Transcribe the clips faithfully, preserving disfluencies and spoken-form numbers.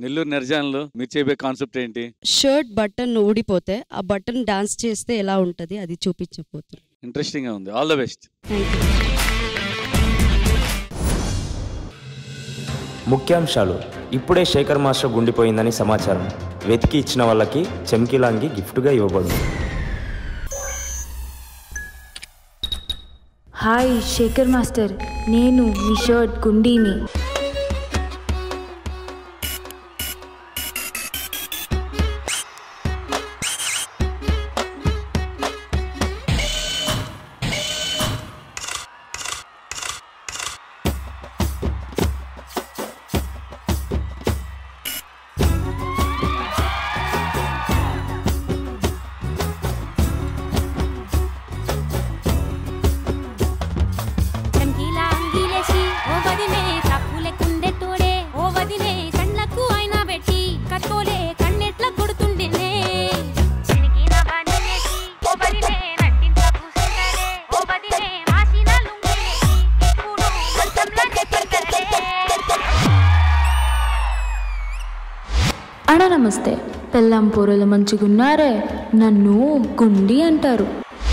నెల్లూరు నిర్జాన్లో మీరు చెప్పే కాన్సెప్ట్ ఏంటి? షర్ట్ బటన్ ఊడిపోతే ఆ బటన్ డాన్స్ చేస్తే ఎలా ఉంటది అది చూపించబోతున్నారు. ఇంట్రెస్టింగ్ గా ఉంది. All the best. ముఖ్యాంశాలు. ఇప్పుడే శేఖర్ మాస్టర్ గుండిపోయిందని సమాచారం. వెతికి ఇచ్చిన వాళ్ళకి చమ్కీలాంగి గిఫ్ట్గా ఇవ్వబడింది. హాయ్ శేఖర్ మాస్టర్, నేను మీ షర్ట్ గుండీని. అన్నా నమస్తే. పెళ్ళాం పోరలు మంచిగున్నారే, నన్ను గుండి అంటారు.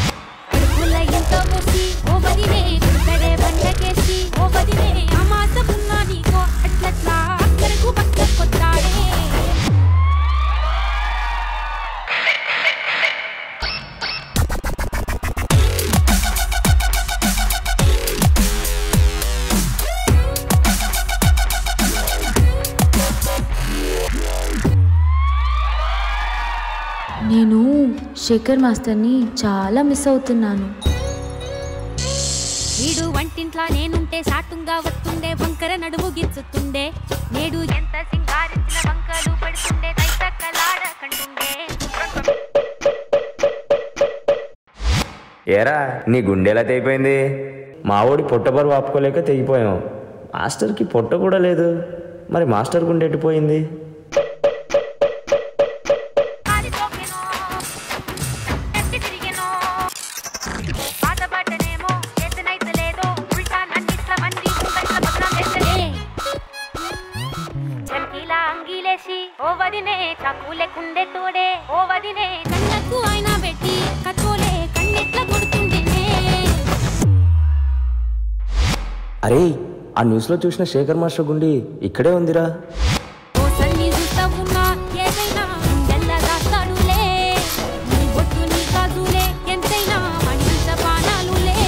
నేను శేఖర్ మాస్టర్ని చాలా మిస్ అవుతున్నాను. వీడు వంటింట్లా నేనుంటే సాటుంగా వస్తుండే, వంకర నడుము గిచ్చుతుండే, నేడు ఎంత సింగారించిన వంకలు పడుతుండే, తైతక్కలాడ కంటుండే. ఏరా నీ గుండెలా తెగిపోయింది? మా ఓడి పొట్ట బరువు ఆపుకోలేక తెగిపోయాం. మాస్టర్కి పొట్ట కూడా లేదు, మరి మాస్టర్ గుండె ఎట్టిపోయింది? చంకీలా అంగీలేసి ఓ వదినే చాకులే కుండే తోడే, ఓ వదినే కళ్ళకు అయినా పెట్టి కచ్చోలే కన్నెట్ల కొడుతుండే. అరే ఆ న్యూస్లో చూసిన శేఖర్ మాస్టర్ గుండి ఇక్కడే ఉందిరా. ఓ సన్ని చూస్తావున్నా ఏదైనా గుండెల్లా దాస్తాడులే, నీ బొట్టు నీ కాదులే ఎంతైనా మనిషి పానాలులే.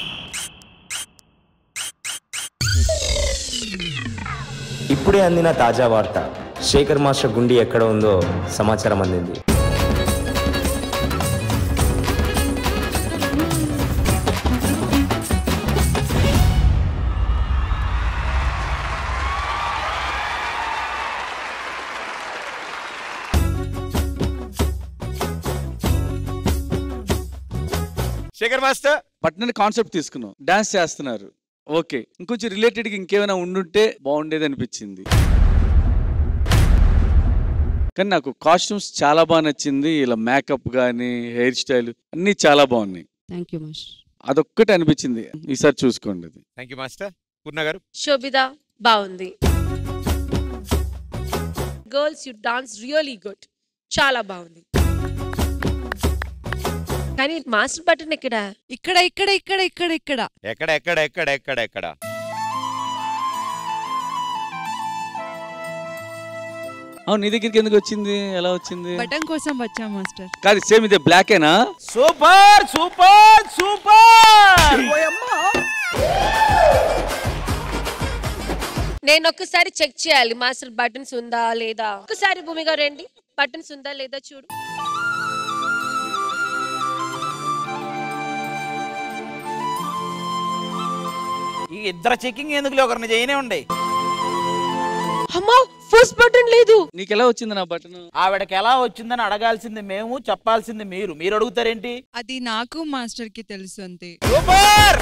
ఇప్పుడే అందిన తాజా వార్త. శేఖర్ మాస్టర్ గుండి ఎక్కడ ఉందో సమాచారం అందింది. శేఖర్ మాస్టర్ పట్నం కాన్సెప్ట్ తీసుకున్నాం, డాన్స్ చేస్తున్నారు. ఓకే, ఇంకొంచెం రిలేటెడ్గా ఇంకేమైనా ఉండుంటే బాగుండేది అనిపించింది. కానీ నాకు కాస్ట్యూమ్స్ చాలా బాగా నచ్చింది. ఇలా మేకప్ కానీ హెయిర్ స్టైల్ అన్నీ చాలా బాగున్నాయి. Thank you master. అదొక్కటి అనిపించింది, ఈసారి చూసుకోండి. Thank you master. పూర్ణ గారు. శోభిత బాగుంది. Girls you dance really good, చాలా బాగుంది. కానీ మాస్టర్ బటన్ ఎక్కడ? ఇక్కడ ఇక్కడ ఇక్కడ ఇక్కడ ఇక్కడ ఎక్కడ ఎక్కడ ఎక్కడ ఎక్కడ ఎక్కడ అవును, నీ దగ్గరికి ఎందుకు వచ్చింది? ఎలా వచ్చింది? బటన్ కోసం వచ్చా మాస్టర్. కాదు, సేమ్ ఇదే బ్లాకేనా? Super super super. నేను ఒక్కసారి చెక్ చేయాలి మాస్టర్ బటన్స్ ఉందా లేదా. ఒక్కసారి భూమిగా రండి, బటన్స్ ఉందా లేదా చూడు. ఈ ఇద్దరు చెకింగ్ ఎందుకు ఒకరిని చేయనే ఉండే. అమ్మా ఫస్ట్ బటన్ లేదు. నీకు ఎలా వచ్చింది నా బటన్? ఆవిడకి ఎలా వచ్చిందని అడగాల్సింది మేము, చెప్పాల్సింది మీరు. మీరు అడుగుతారేంటి? అది నాకు మాస్టర్ కి తెలుసు అంతే. సూపర్.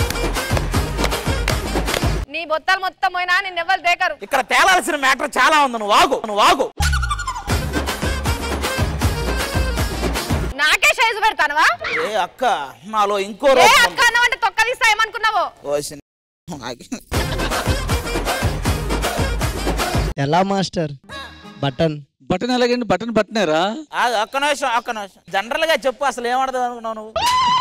నీ బొత్తాలు మొత్తం పోయినా నిన్ను ఎవరు దేకరు. ఇక్కడ తేలాల్సిన మ్యాటర్ చాలా ఉంది. నువ్వు వాగు, నువ్వు వాగు. నాకే సైజు పెడతానవా? ఏ అక్క, నాలో ఇంకో ఏ అక్క అన్నవంటే తొక్క తీస్తా ఏమనుకున్నావో. ఎలా మాస్టర్? బటన్ బటన్ ఎలాగండి బటన్ బట్టనేరా ఆ, ఒక్క నిమిషం ఒక్క నిమిషం జనరల్ గా చెప్పు అసలు ఏమడదాం అనుకున్నావు నువ్వు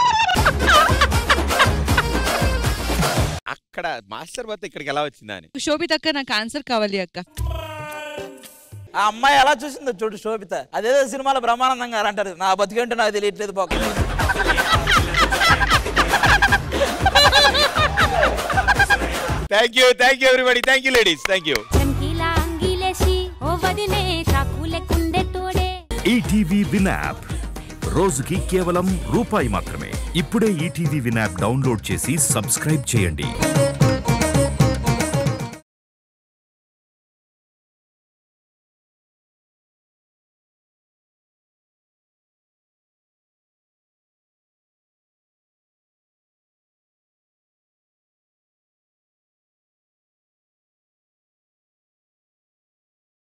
అక్కడ మాస్టర్ బట్ ఇక్కడికి ఎలా వచ్చిందా అని. శోభిత అక్క నాకు ఆన్సర్ కావాలి అక్క. ఆ అమ్మాయి ఎలా చూసిందో చూడు శోభిత. అదేదో సినిమాలో బ్రహ్మానందం గారు అంటారు, నా బతికేంటో నాకు తెలియట్లేదు పోక. Thank you thank you everybody, thank you ladies, thank you. చంకీలా అంగీలేసి ఓ వదినే చాకులెక్కుండే తోడే. ఈటీవీ విన్ యాప్ రోజుకి కేవలం రూపాయి మాత్రమే. ఇప్పుడే ఈటీవీ విన్ యాప్ డౌన్లోడ్ చేసి సబ్స్క్రైబ్ చేయండి.